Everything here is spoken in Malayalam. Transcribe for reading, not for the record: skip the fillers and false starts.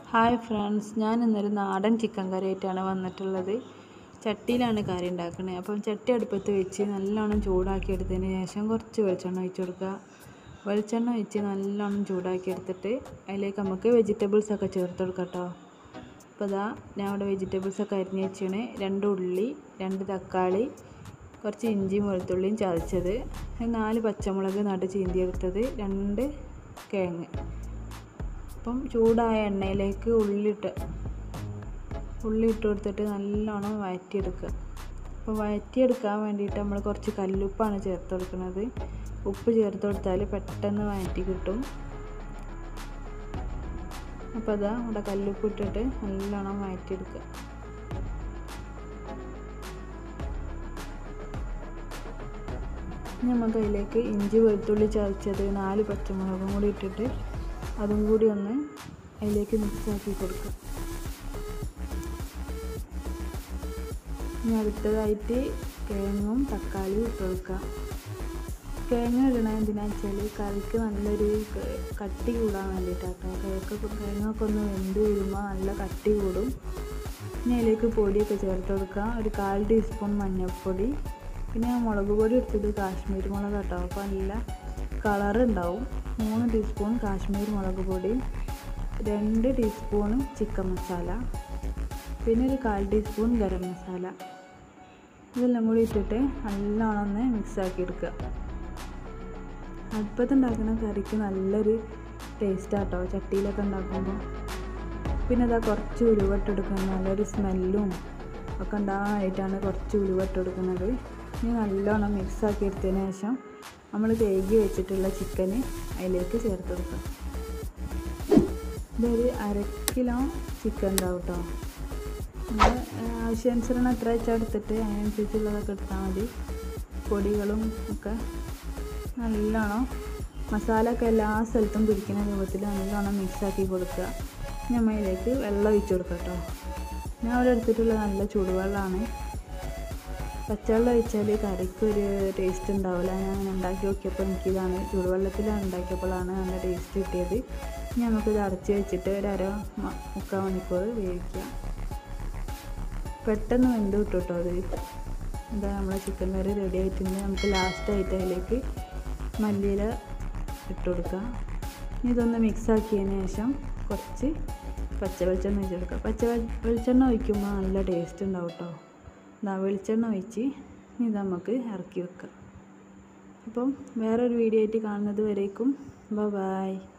ഹായ് ഫ്രണ്ട്സ്, ഞാൻ ഇന്നൊരു നാടൻ ചിക്കൻ കറിയായിട്ടാണ് വന്നിട്ടുള്ളത്. ചട്ടിയിലാണ് കറി ഉണ്ടാക്കുന്നത്. അപ്പം ചട്ടി അടുപ്പത്ത് വെച്ച് നല്ലോണം ചൂടാക്കി എടുത്തതിന് ശേഷം കുറച്ച് വെളിച്ചെണ്ണ ഒഴിച്ച് കൊടുക്കുക. വെളിച്ചെണ്ണ ഒഴിച്ച് നല്ലോണം ചൂടാക്കി എടുത്തിട്ട് അതിലേക്ക് നമുക്ക് വെജിറ്റബിൾസൊക്കെ ചേർത്ത് കൊടുക്കാം കേട്ടോ. അപ്പോൾ ഇതാ ഞാൻ ഇവിടെ വെജിറ്റബിൾസൊക്കെ അരിഞ്ഞ് വെച്ചാണ്. 2 ഉള്ളി, 2 തക്കാളി, കുറച്ച് ഇഞ്ചിയും വെളുത്തുള്ളിയും ചതച്ചത്, 4 പച്ചമുളക് നടു ചീന്തിയെടുത്തത്, 2 കിഴങ്ങ്. അപ്പം ചൂടായ എണ്ണയിലേക്ക് ഉള്ളി ഇട്ട് കൊടുത്തിട്ട് നല്ലോണം വഴറ്റിയെടുക്കുക. അപ്പോൾ വഴറ്റിയെടുക്കാൻ വേണ്ടിയിട്ട് നമ്മൾ കുറച്ച് കല്ലുപ്പാണ് ചേർത്ത് കൊടുക്കുന്നത്. ഉപ്പ് ചേർത്ത് കൊടുത്താൽ പെട്ടെന്ന് വഴറ്റി കിട്ടും. അപ്പോൾ അതാ ഇവിടെ കല്ലുപ്പ് ഇട്ടിട്ട് നല്ലോണം വഴറ്റിയെടുക്കുക. നമുക്ക് അതിലേക്ക് ഇഞ്ചി വെളുത്തുള്ളി ചതച്ചത്, 4 പച്ചമുളകും കൂടി ഇട്ടിട്ട് അതും കൂടി ഒന്ന് അതിലേക്ക് മിക്സാക്കി കൊടുക്കുക. ഇനി അടുത്തതായിട്ട് കിഴങ്ങും തക്കാളിയും ഇട്ട് കൊടുക്കുക. കിഴങ്ങ് ഇടണത് എന്തിനാണെന്ന് വെച്ചാൽ കറിക്ക് നല്ലൊരു കട്ടി കൂടാൻ വേണ്ടിയിട്ടാട്ടോ. കിഴങ്ങൊക്കെ ഒന്ന് വെന്ത് വരുമ്പോൾ നല്ല കട്ടി കൂടും. ഇനി അതിലേക്ക് പൊടിയൊക്കെ ചേർത്ത് കൊടുക്കുക. ഒരു 1/4 ടീസ്പൂൺ മഞ്ഞൾപ്പൊടി, പിന്നെ മുളക് പൊടി എടുത്തത് കാശ്മീരി മുളക് കേട്ടോ. അപ്പോൾ നല്ല കളറുണ്ടാവും. 3 ടീസ്പൂൺ കാശ്മീർ മുളക് പൊടി, 2 ടീസ്പൂൺ ചിക്കൻ മസാല, പിന്നെ ഒരു 1/4 ടീസ്പൂൺ ഗരം മസാല. ഇതെല്ലാം കൂടി ഇട്ടിട്ട് നല്ലോണം ഒന്ന് മിക്സാക്കി എടുക്കുക. അടുപ്പത്തുണ്ടാക്കുന്ന കറിക്ക് നല്ലൊരു ടേസ്റ്റാട്ടോ ചട്ടിയിലൊക്കെ ഉണ്ടാക്കുമ്പോൾ. പിന്നെ അതാ കുറച്ച് ഉലുവട്ടെടുക്കുന്നത്, നല്ലൊരു സ്മെല്ലും ഒക്കെ ഉണ്ടാകാനായിട്ടാണ് കുറച്ച് ഉലുവട്ടെടുക്കുന്നത്. ഇനി നല്ലോണം മിക്സാക്കി എടുത്തതിന് ശേഷം നമ്മൾ കഴുകി വെച്ചിട്ടുള്ള ചിക്കന് അതിലേക്ക് ചേർത്ത് കൊടുക്കാം. ഇതൊരു 1/2 കിലോ ചിക്കൻ ഉണ്ടാവും കേട്ടോ. നമ്മൾ ആവശ്യാനുസരണം എത്ര വെച്ചാൽ എടുത്തിട്ട് അതിനനുസരിച്ചുള്ളതൊക്കെ എടുത്താൽ മതി. പൊടികളും ഒക്കെ നല്ലോണം മസാല ഒക്കെ എല്ലാ സ്ഥലത്തും പിടിക്കുന്ന രൂപത്തിൽ നല്ലോണം മിക്സാക്കി കൊടുക്കുക. നമ്മൾ ഇതിലേക്ക് വെള്ളം ഒഴിച്ച് കൊടുക്കുക കേട്ടോ. ഞാൻ ഇവിടെ എടുത്തിട്ടുള്ള നല്ല ചൂടുവെള്ളമാണ്. പച്ചവെള്ളം ഒഴിച്ചാൽ കറിക്ക് ഒരു ടേസ്റ്റ് ഉണ്ടാവില്ല. ഞാൻ അങ്ങനെ ഉണ്ടാക്കി നോക്കിയപ്പോൾ എനിക്കിതാണ് ചൂടുവെള്ളത്തിലാണ് ഉണ്ടാക്കിയപ്പോഴാണ് നല്ല ടേസ്റ്റ് കിട്ടിയത്. ഇനി നമുക്കിത് അടച്ച് വെച്ചിട്ട് ഒരു മുക്കാൽ മണിക്കൂർ വേവിക്കുക. പെട്ടെന്ന് വെന്ത് കിട്ടും കേട്ടോ അത്. എന്താ നമ്മളെ ചിക്കൻ കറി റെഡി ആയിട്ടുണ്ട്. നമുക്ക് ലാസ്റ്റായിട്ട് അതിലേക്ക് മല്ലിയില ഇട്ട് കൊടുക്കുക. ഇനി ഇതൊന്ന് മിക്സാക്കിയതിന് ശേഷം കുറച്ച് പച്ച വെളിച്ചെണ്ണ ഒഴിച്ച് കൊടുക്കുക. പച്ച വെളിച്ചെണ്ണ ഒഴിക്കുമ്പോൾ നല്ല ടേസ്റ്റ് ഉണ്ടാവും കേട്ടോ. വെളിച്ചെണ്ണ ഒഴിച്ച് ഇത് നമുക്ക് ഇറക്കി വെക്കാം. അപ്പം വേറൊരു വീഡിയോ ആയിട്ട് കാണുന്നത് വരേക്കും ബൈ.